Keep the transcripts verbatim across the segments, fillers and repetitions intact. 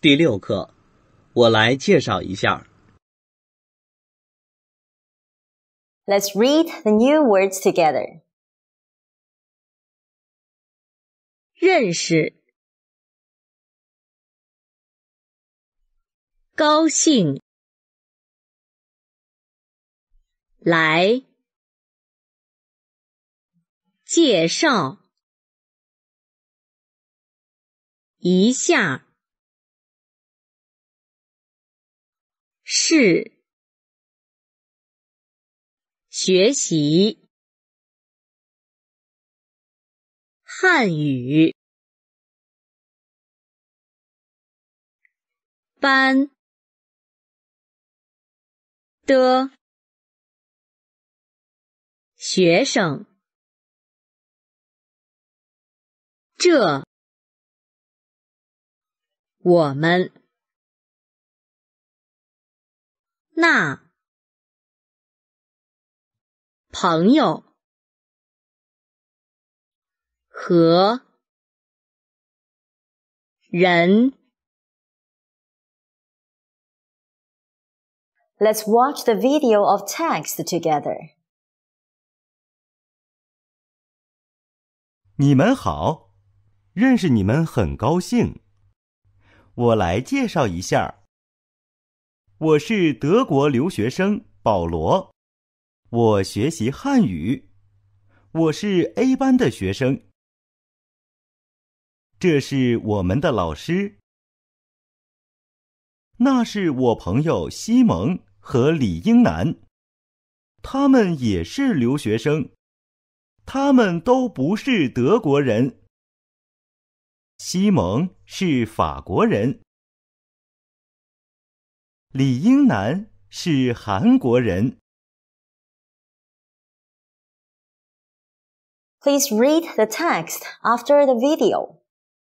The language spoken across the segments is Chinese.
第六课，我来介绍一下。 Let's read the new words together. 认识，高兴，来，介绍，一下，是，学习，汉语，班的学生，这我们那朋友和人。 Let's watch the video of text together. 你们好，认识你们很高兴。我来介绍一下，我是德国留学生保罗，我学习汉语，我是 A 班的学生。这是我们的老师，那是我朋友西蒙和李英男，他们也是留学生，他们都不是德国人。西蒙是法国人，李英男是韩国人。 Please read the text after the video.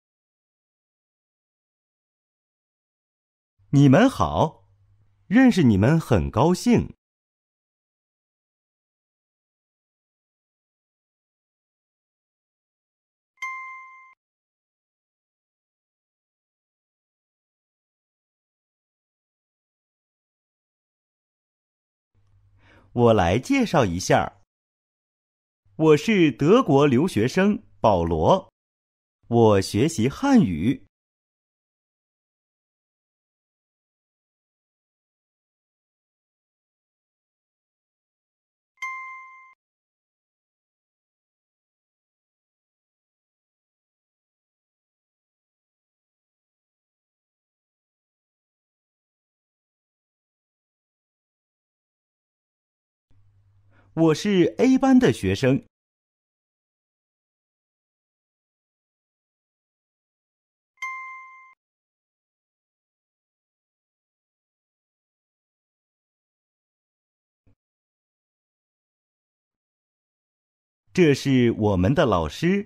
你们好，认识你们很高兴。我来介绍一下，我是德国留学生保罗，我学习汉语。我是 A 班的学生。这是我们的老师，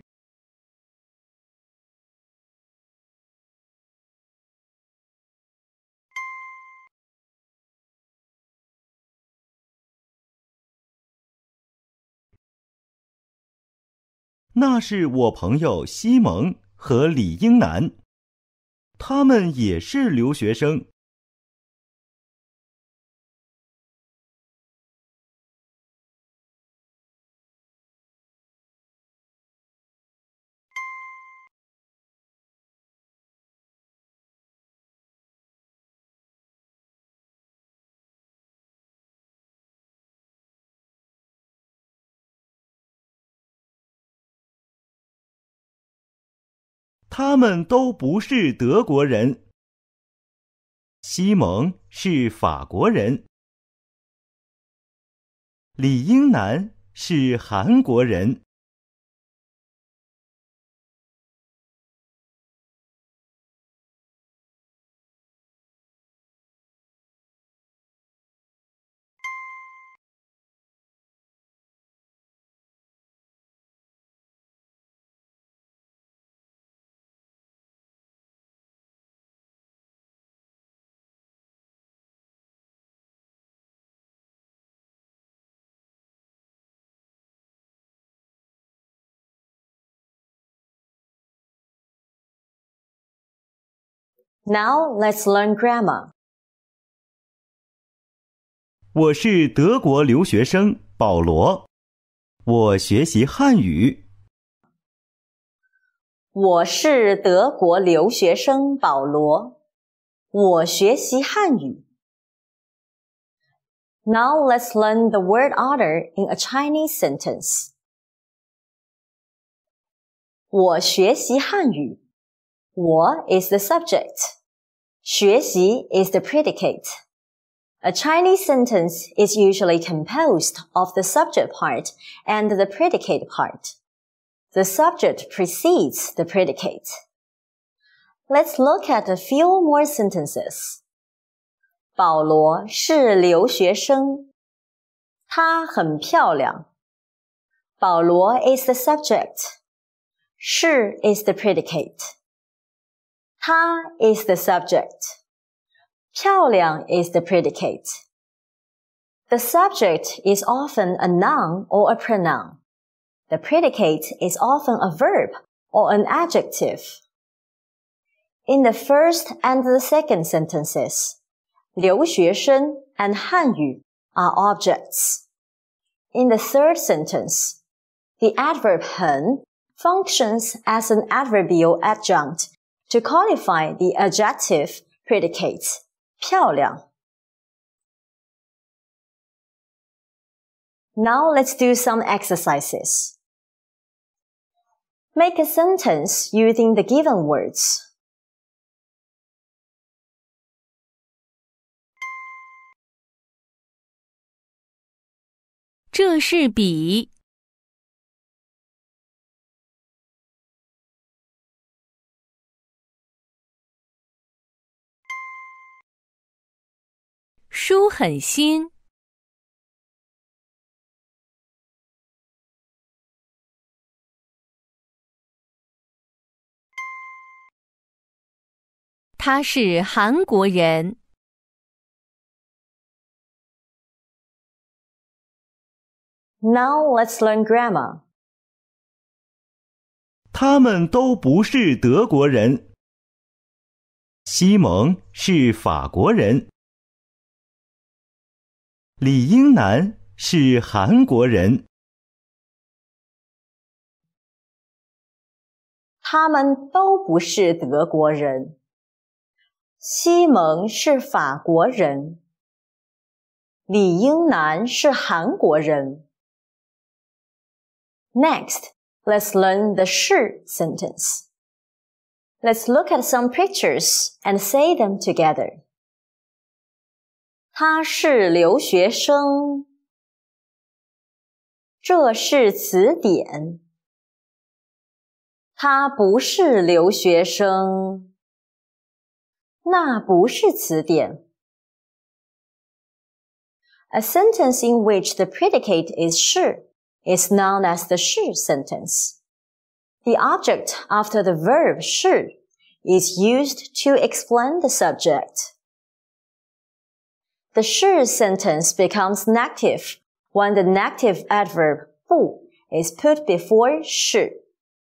那是我朋友西蒙和李英男，他们也是留学生。他们都不是德国人。西蒙是法国人，李英男是韩国人。 Now let's learn grammar. 我是德国留学生保罗，我学习汉语。 我是德国留学生保罗，我学习汉语。Now let's learn the word order in a Chinese sentence. 我学习汉语，我 is the subject. 学习 is the predicate. A Chinese sentence is usually composed of the subject part and the predicate part. The subject precedes the predicate. Let's look at a few more sentences. 保罗是留学生，她很漂亮。保罗 is the subject. 是 is the predicate. 她 is the subject. 漂亮 is the predicate. The subject is often a noun or a pronoun. The predicate is often a verb or an adjective. In the first and the second sentences, 留学生 and 汉语 are objects. In the third sentence, the adverb 很 functions as an adverbial adjunct to qualify the adjective predicate, 漂亮. Now let's do some exercises. Make a sentence using the given words. 这是笔。书很新。他是韩国人。 Now let's learn grammar. 他们都不是德国人。西蒙是法国人。李英男是韩国人。 他们都不是德国人。西蒙是法国人。李英男是韩国人。Next, let's learn the 是 sentence. Let's look at some pictures and say them together. 他是留学生。这是词典。他不是留学生。那不是词典。A sentence in which the predicate is 是 is known as the 是 sentence. The object after the verb 是 is used to explain the subject. The 是 sentence becomes negative when the negative adverb 不 is put before 是.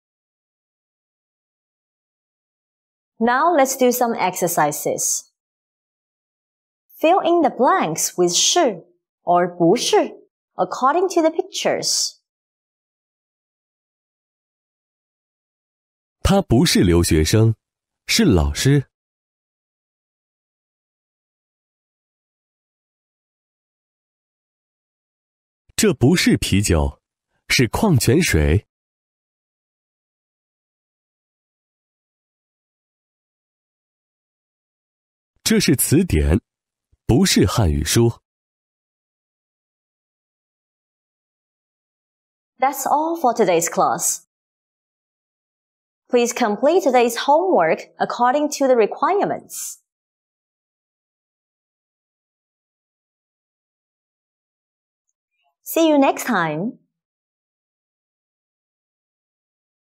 Now let's do some exercises. Fill in the blanks with 是 or 不是 according to the pictures. 他不是留学生，是老师。这不是啤酒，是矿泉水。这是词典，不是汉语书。 That's all for today's class. Please complete today's homework according to the requirements. See you next time.